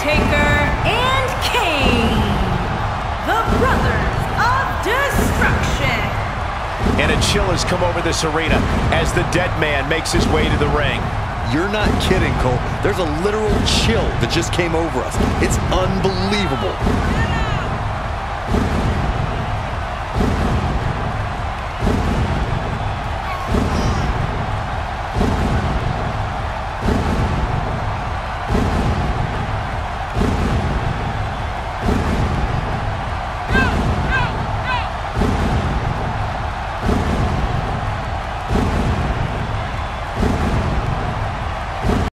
Undertaker and Kane, the Brothers of Destruction. And a chill has come over this arena as the dead man makes his way to the ring. You're not kidding, Cole. There's a literal chill that just came over us. It's unbelievable.